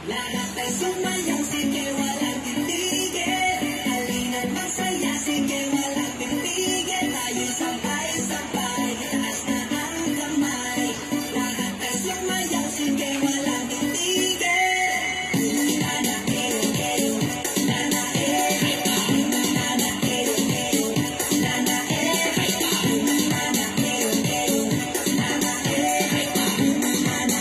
Lahat ay sumayaw, sige walang titigil. Halina't magsaya, sige walang pipigil. Tayo sabay-sabay, itaas na ang kamay. Lahat ay sumayaw, sige walang titigil. Nana ero, nana Haypa, nana ero, nana Haypa, nana ero, nana Haypa, nana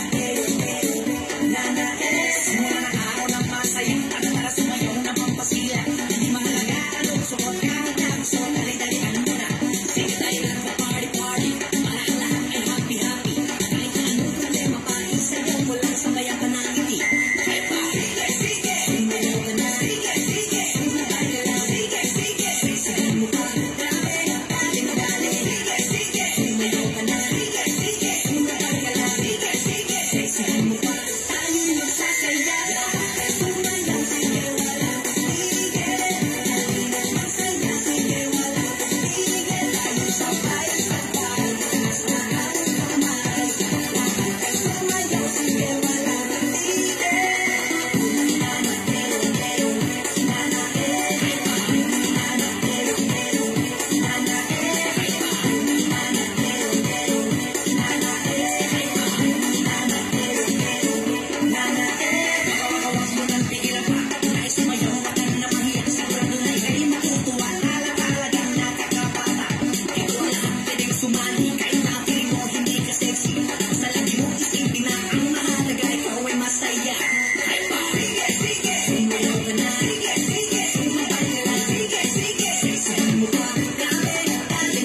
nana Simulan ang araw ng masaya, tara sumayaw ng pampasigla. Hindi mahalaga anong suot, kahit, gusot, dali-dalian muna. Sige tayo lang magparty-party, para ang lahat ay happy-happy. Kahit na anong problema pa, isayaw mo lang, sabayan ka ng ngiti. Haypa, sige, sumayaw ka na. Sige, sumabay ka lang. Sige, sigahan mo pa. Dali, sumayaw ka na. Sige, sumabay ka lang. Sige, sigahan mo pa. Tayo'y magsasaya. Lahat ay sumayaw, sige walang titigil. Halina't magsaya, sige walang titigil. Tayo sabay-sabay, itaas na ang kamay. Lahat ay sumayaw, sige walang titigil. Nana ero, nana Haypa, nana ero, nana Haypa, nana ero, nana Haypa, nana nana Huwag mo nang pigilan pa. Nais sumayaw, wag kang napahiya. Sigurado na ika'y matutuwa. Alagang nakakabata. Ito ang lahat, pwedeng sumali. Kahit na piling mo hindi ka sexy. Sa lagi mo isipin na ang mahalaga, ikaw ay masaya. Haypa, sumayaw ka na. Sumabay ka lang. Sigahan mo pa. Dali,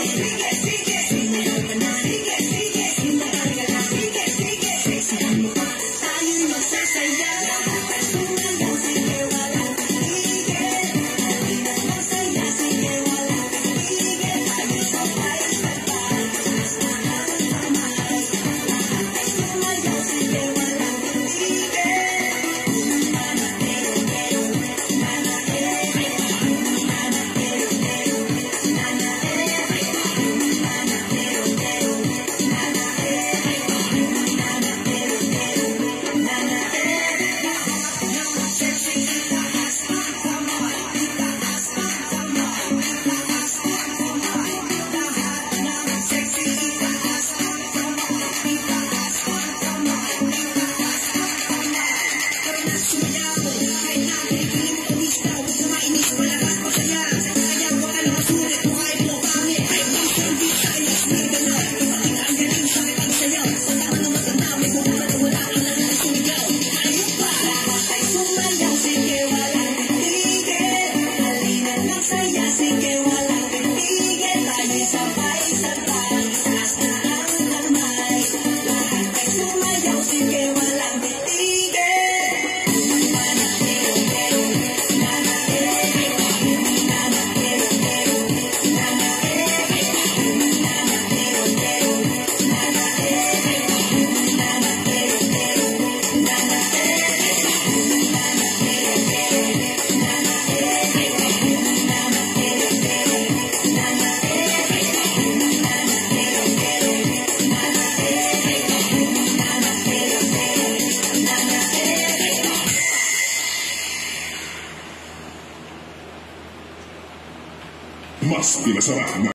sumayaw ka na. Sumabay ka lang. Sigahan mo pa. Tayo'y magsasaya. Lahat ay sumayaw, sige walang titigil. Halina't magsaya, sige walang titigil. Tayo sabay-sabay, itaas na ang kamay. Lahat ay sumayaw, sige walang titigil. Nana ero, nana Haypa, nana ero, nana Haypa, nana ero, nana Haypa, nana nana sexy, itaas ang kamay, itaas ang kamay, itaas ang kamay. Lahat ng sexy, itaas ang kamay, itaas ang kamay, itaas ang kamay. Tara na sumayaw, kahit na titigil mo lista, huwag ka mainis, malakas masaya. Kaya huwag ka na masulit, buhay mo pangit. Kahit minsan di tayo nagdala, kapatid ang galing sa pagsayaw. Sa tama na maganda, may kumulad na wala kang lang sumigaw. Ayun pa, lahat ay sumayaw, sige walang titigil. Halina't magsaya, sige walang titigil. Tayo sabay-sabay, itaas na ang kamay. Lahat ay sumayaw, sige walang titigil. Nana ero, nana Haypa, nana ero, nana Haypa, nana ero, nana Haypa, nana ero, nana Haypa, nana Mas pinasarap na